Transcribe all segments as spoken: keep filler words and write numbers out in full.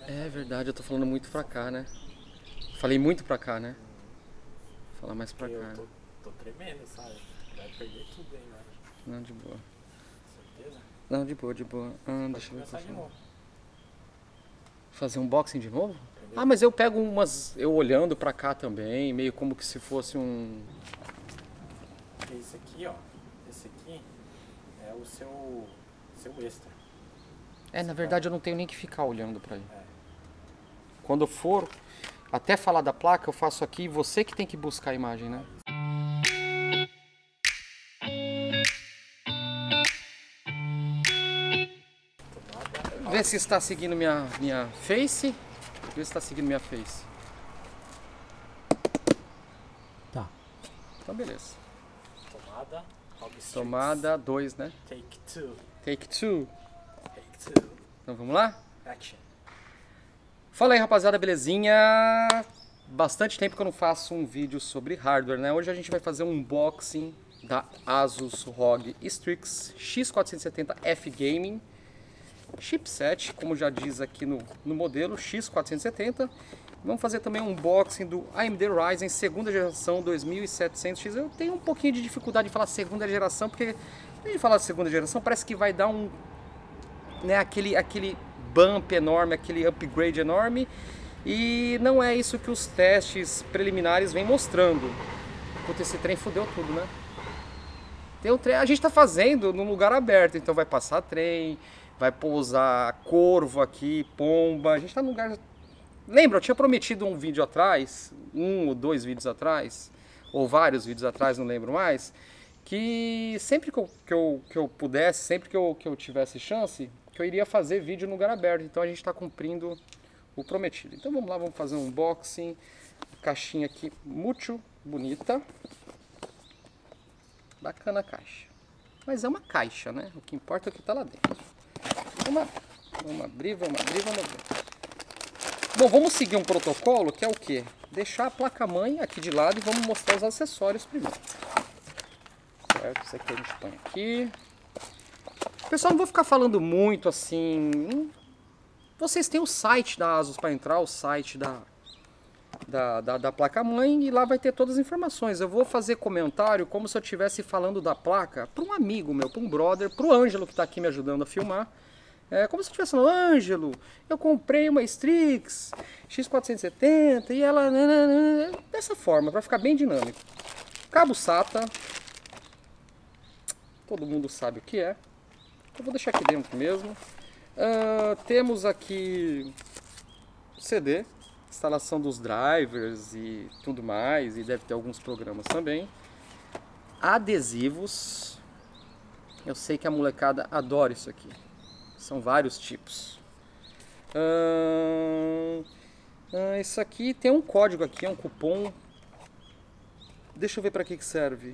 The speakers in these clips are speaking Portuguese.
É verdade, eu tô falando muito pra cá, né? Falei muito pra cá, né? Vou falar mais pra Porque cá. eu tô, tô tremendo, sabe? Vai perder tudo aí, mano. Não, de boa. Certeza? Não, de boa, de boa. Ah, Pode deixa eu ver o que começar eu de falo. novo. Fazer um unboxing de novo? Entendeu? Ah, mas eu pego umas. Eu olhando pra cá também, meio como que se fosse um. Porque esse aqui, ó. Esse aqui é o seu. Seu extra. É, na verdade eu não tenho nem que ficar olhando pra ele. É. Quando eu for até falar da placa, eu faço aqui e você que tem que buscar a imagem, né? Tomada. Vê se está seguindo minha, minha face. Vê se está seguindo minha face. Tá. Então beleza. Tomada. Obstrix. Tomada dois, né? Take two. Take two. Take two. Então vamos lá? Action. Fala aí, rapaziada, belezinha? Bastante tempo que eu não faço um vídeo sobre hardware, né? Hoje a gente vai fazer um unboxing da Asus R O G Strix X quatrocentos e setenta F Gaming. Chipset, como já diz aqui no, no modelo, X quatrocentos e setenta. Vamos fazer também um unboxing do A M D Ryzen segunda geração dois mil e setecentos X. Eu tenho um pouquinho de dificuldade de falar segunda geração, porque quando a gente fala de segunda geração, parece que vai dar um... né, aquele, aquele bump enorme, aquele upgrade enorme. E não é isso que os testes preliminares vêm mostrando. Puta, esse trem fudeu tudo, né? Tem um trem, a gente tá fazendo num lugar aberto, então vai passar trem, vai pousar corvo aqui, pomba. A gente tá num lugar... Lembra, eu tinha prometido um vídeo atrás, um ou dois vídeos atrás, ou vários vídeos atrás, não lembro mais, que sempre que eu, que eu, que eu pudesse, sempre que eu, que eu tivesse chance, que eu iria fazer vídeo no lugar aberto. Então a gente está cumprindo o prometido. Então vamos lá, vamos fazer um unboxing. Caixinha aqui, muito bonita. Bacana a caixa. Mas é uma caixa, né? O que importa é o que está lá dentro. Vamos, vamos abrir, vamos abrir, vamos abrir. Bom, vamos seguir um protocolo que é o quê? Deixar a placa-mãe aqui de lado e vamos mostrar os acessórios primeiro. Certo? Isso aqui a gente põe aqui. Pessoal, não vou ficar falando muito assim. Vocês têm o site da Asus para entrar, o site da, da, da, da placa-mãe, e lá vai ter todas as informações. Eu vou fazer comentário como se eu estivesse falando da placa para um amigo meu, para um brother, para o Ângelo que está aqui me ajudando a filmar. É como se eu estivesse falando: Ângelo, eu comprei uma Strix X quatrocentos e setenta e ela... dessa forma, para ficar bem dinâmico. Cabo SATA. Todo mundo sabe o que é. Eu vou deixar aqui dentro mesmo. Uh, temos aqui C D, instalação dos drivers e tudo mais, e deve ter alguns programas também. Adesivos. Eu sei que a molecada adora isso aqui. São vários tipos. Uh, uh, isso aqui tem um código aqui, é um cupom. Deixa eu ver para que que serve.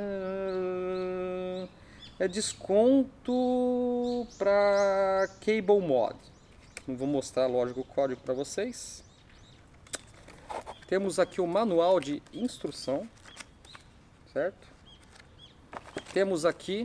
Uh, É desconto para Cable Mod. Não vou mostrar, lógico, o código para vocês. Temos aqui o manual de instrução, certo? Temos aqui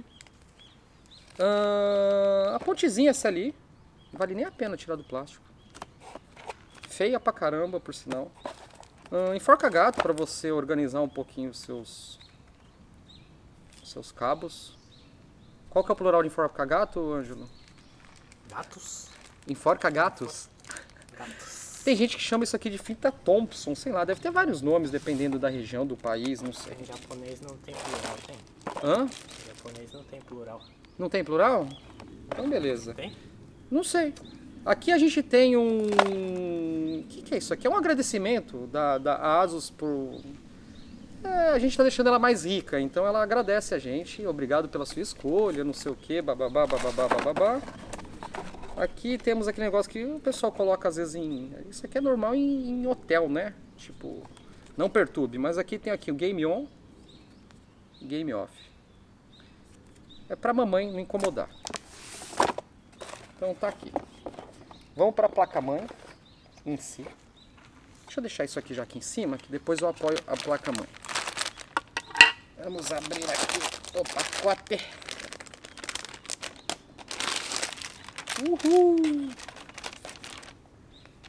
uh, a pontezinha essa ali. Não vale nem a pena tirar do plástico. Feia pra caramba, por sinal. Uh, enforca-gato para você organizar um pouquinho os seus, seus cabos. Qual que é o plural de enforca-gato, Ângelo? Gatos? Enforca-gatos? Gatos. Tem gente que chama isso aqui de fita Thompson, sei lá, deve ter vários nomes dependendo da região, do país, não sei. Em japonês não tem plural, tem? Hã? Em japonês não tem plural. Não tem plural? Então beleza. Tem? Não sei. Aqui a gente tem um... O que, que é isso aqui? É um agradecimento da, da Asus por... É, a gente está deixando ela mais rica, então ela agradece a gente, obrigado pela sua escolha, não sei o que, bababá, bababá, bababá. Aqui temos aquele negócio que o pessoal coloca às vezes em... Isso aqui é normal em, em hotel, né? Tipo, não perturbe, mas aqui tem aqui o Game On, Game Off. É pra mamãe não incomodar. Então tá aqui. Vamos para a placa-mãe em si. Deixa eu deixar isso aqui já aqui em cima, que depois eu apoio a placa-mãe. Vamos abrir aqui o pacote. Uhul!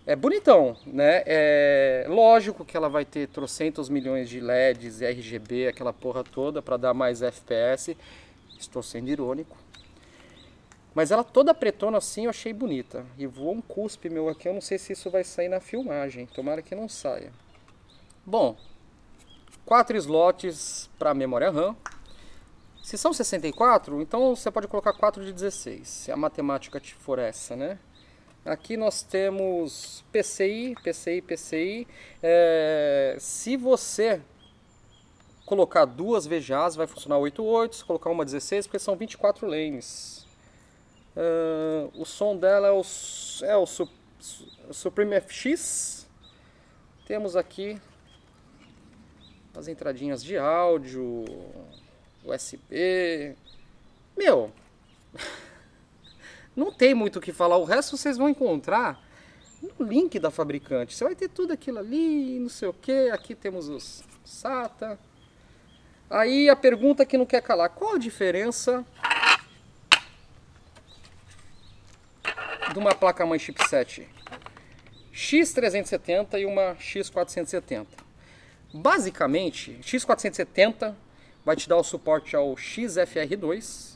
É bonitão, né? É lógico que ela vai ter trocentos milhões de L E Ds, R G B, aquela porra toda para dar mais F P S. Estou sendo irônico. Mas ela toda pretona assim eu achei bonita. E voou um cuspe meu aqui, eu não sei se isso vai sair na filmagem. Tomara que não saia. Bom, quatro slots para memória RAM. Se são sessenta e quatro, então você pode colocar quatro de dezesseis, se a matemática for essa, né? Aqui nós temos P C I, P C I, P C I. É, se você colocar duas V G As, vai funcionar oito oito. Se colocar uma dezesseis, porque são vinte e quatro lanes. Uh, o som dela é o, é o Su, Supreme F X. Temos aqui as entradinhas de áudio, U S B. Meu... Não tem muito o que falar, o resto vocês vão encontrar no link da fabricante. Você vai ter tudo aquilo ali, não sei o que. Aqui temos os SATA. Aí a pergunta que não quer calar: qual a diferença de uma placa-mãe chipset X trezentos e setenta e uma X quatrocentos e setenta? Basicamente, X quatrocentos e setenta vai te dar o suporte ao X F R dois.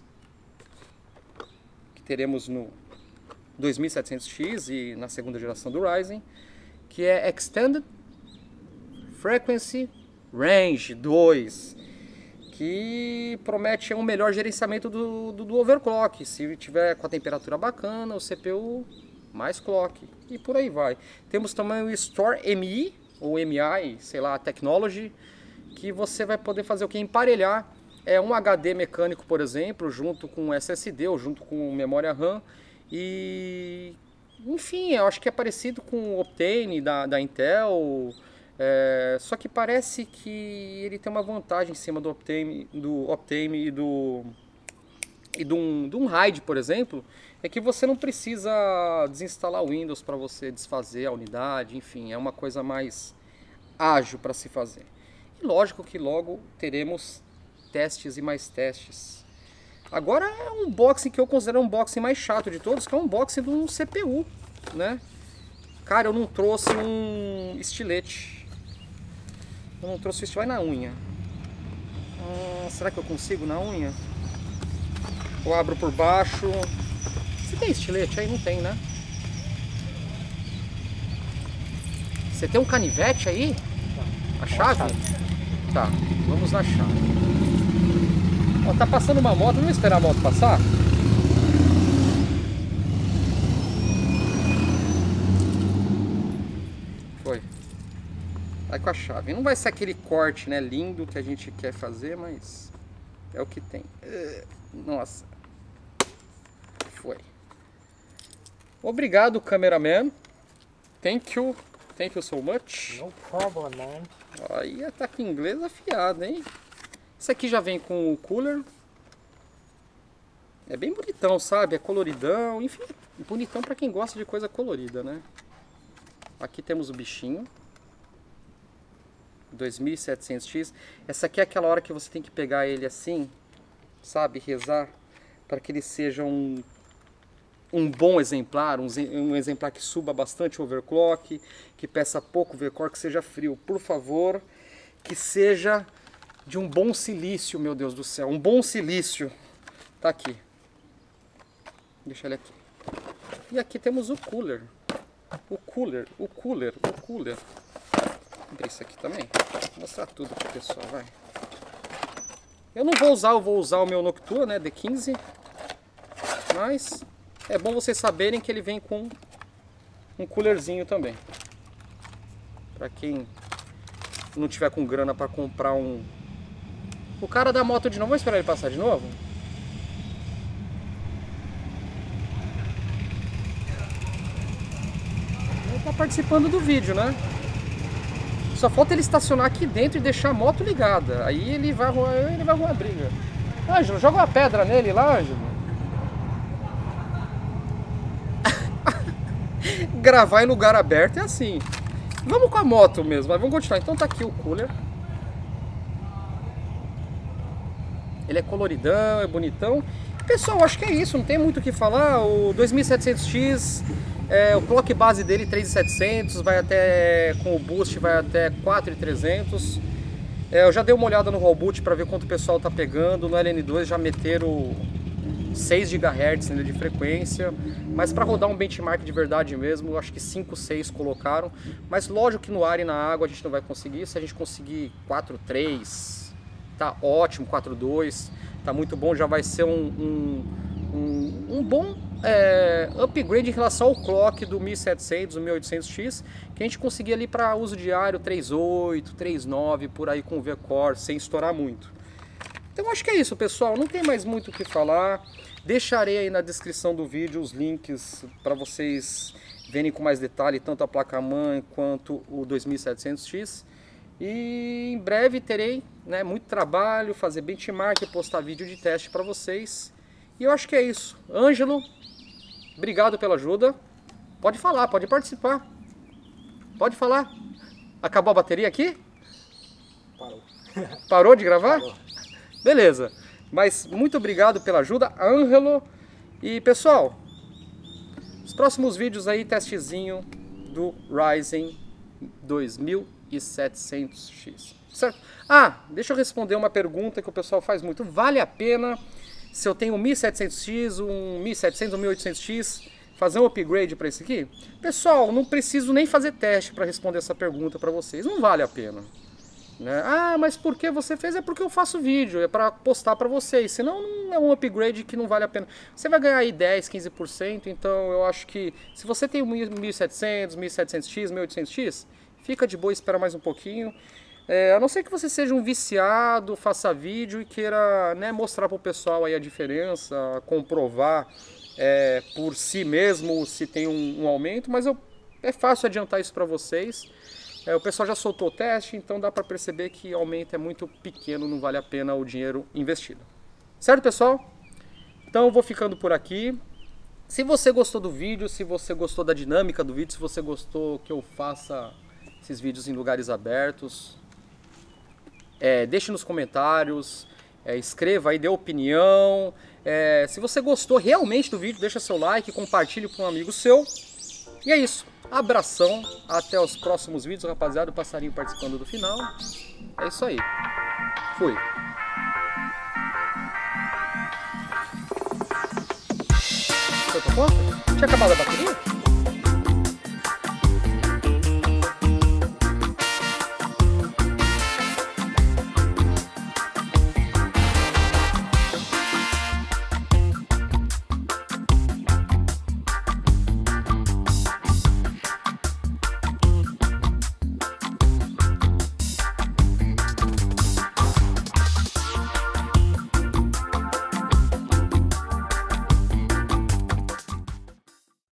Teremos no dois mil e setecentos X e na segunda geração do Ryzen, que é Extended Frequency Range dois, que promete um melhor gerenciamento do, do, do overclock. Se tiver com a temperatura bacana, o C P U mais clock, e por aí vai. Temos também o Store M I, ou M I, sei lá, Technology, que você vai poder fazer o que? Emparelhar é um H D mecânico, por exemplo, junto com S S D ou junto com memória RAM. E, enfim, eu acho que é parecido com o Optane da, da Intel. É, só que parece que ele tem uma vantagem em cima do Optane, do Optane e do e de um, de um RAID, por exemplo, é que você não precisa desinstalar o Windows para você desfazer a unidade. Enfim, é uma coisa mais ágil para se fazer. E lógico que logo teremos testes e mais testes. Agora é um unboxing que eu considero um unboxing mais chato de todos, que é um unboxing de um C P U, né? Cara, eu não trouxe um estilete. Eu não trouxe o estilete. Vai na unha. Hum, será que eu consigo na unha? Eu abro por baixo. Você tem estilete aí? Não tem, né? Você tem um canivete aí? A chave? Tá, vamos na chave. Ó, tá passando uma moto, vamos esperar a moto passar? Foi. Vai com a chave. Não vai ser aquele corte, né, lindo que a gente quer fazer, mas é o que tem. Nossa. Foi. Obrigado, cameraman. Thank you. Thank you so much. No problem, man. Aí tá com inglês afiado, hein? Esse aqui já vem com o cooler. É bem bonitão, sabe? É coloridão. Enfim, bonitão pra quem gosta de coisa colorida, né? Aqui temos o bichinho. dois mil e setecentos X. Essa aqui é aquela hora que você tem que pegar ele assim, sabe? Rezar para que ele seja um, um bom exemplar. Um, um exemplar que suba bastante overclock, que peça pouco overclock, que seja frio. Por favor, que seja de um bom silício, meu Deus do céu. Um bom silício. Tá aqui. Deixa ele aqui. E aqui temos o cooler. O cooler, o cooler, o cooler. Vou abrir isso aqui também. Vou mostrar tudo pro pessoal, vai. Eu não vou usar, eu vou usar o meu Noctua, né, D quinze. Mas é bom vocês saberem que ele vem com um coolerzinho também. Pra quem não tiver com grana pra comprar um... O cara da moto de novo, vamos esperar ele passar de novo? Ele tá participando do vídeo, né? Só falta ele estacionar aqui dentro e deixar a moto ligada. Aí ele vai arrumar, ele vai arrumar briga. Ângelo, joga uma pedra nele lá, Ângelo. Gravar em lugar aberto é assim. Vamos com a moto mesmo, mas vamos continuar. Então tá aqui o cooler. Ele é coloridão, é bonitão. Pessoal, acho que é isso, não tem muito o que falar. O dois mil e setecentos X É, o clock base dele três mil e setecentos, vai até, com o boost vai até quatro mil e trezentos. É, eu já dei uma olhada no Rollboot para ver quanto o pessoal tá pegando. No L N dois já meteram seis gigahertz ainda de frequência, mas para rodar um benchmark de verdade mesmo, eu acho que cinco, seis colocaram. Mas lógico que no ar e na água a gente não vai conseguir. Se a gente conseguir quatro, três, tá ótimo, quatro, dois, tá muito bom. Já vai ser um, um, um, um bom é, upgrade em relação ao clock do mil e setecentos, do mil e oitocentos X, que a gente conseguia ali para uso diário três ponto oito, três ponto nove, por aí com o V-Core, sem estourar muito. Então acho que é isso, pessoal, não tem mais muito o que falar. Deixarei aí na descrição do vídeo os links para vocês verem com mais detalhe tanto a placa-mãe quanto o dois mil e setecentos X. E em breve terei, né, muito trabalho, fazer benchmark, postar vídeo de teste para vocês. E eu acho que é isso. Ângelo, obrigado pela ajuda. Pode falar, pode participar. Pode falar. Acabou a bateria aqui? Parou. Parou de gravar? Parou. Beleza. Mas muito obrigado pela ajuda, Ângelo. E pessoal, os próximos vídeos aí, testezinho do Ryzen dois mil e setecentos X. Certo? Ah, deixa eu responder uma pergunta que o pessoal faz muito. Vale a pena, se eu tenho um mil e setecentos X, um mil e setecentos, um mil e oitocentos X, fazer um upgrade para esse aqui? Pessoal, não preciso nem fazer teste para responder essa pergunta para vocês. Não vale a pena. Né? Ah, mas por que você fez? É porque eu faço vídeo, é para postar para vocês. Senão não é um upgrade que não vale a pena. Você vai ganhar aí dez, quinze por cento, então eu acho que se você tem um mil e setecentos, mil e setecentos X, mil e oitocentos X, fica de boa, espera mais um pouquinho. É, a não ser que você seja um viciado, faça vídeo e queira, né, mostrar para o pessoal aí a diferença, comprovar é, por si mesmo se tem um, um aumento, mas eu, é fácil adiantar isso para vocês. É, o pessoal já soltou o teste, então dá para perceber que o aumento é muito pequeno, não vale a pena o dinheiro investido. Certo, pessoal? Então eu vou ficando por aqui. Se você gostou do vídeo, se você gostou da dinâmica do vídeo, se você gostou que eu faça esses vídeos em lugares abertos, é, deixe nos comentários, é, escreva aí, dê opinião. É, se você gostou realmente do vídeo, deixa seu like, compartilhe com um amigo seu. E é isso. Abração, até os próximos vídeos, rapaziada. O passarinho participando do final. É isso aí. Fui. Foi pra conta? Tinha acabado a bateria?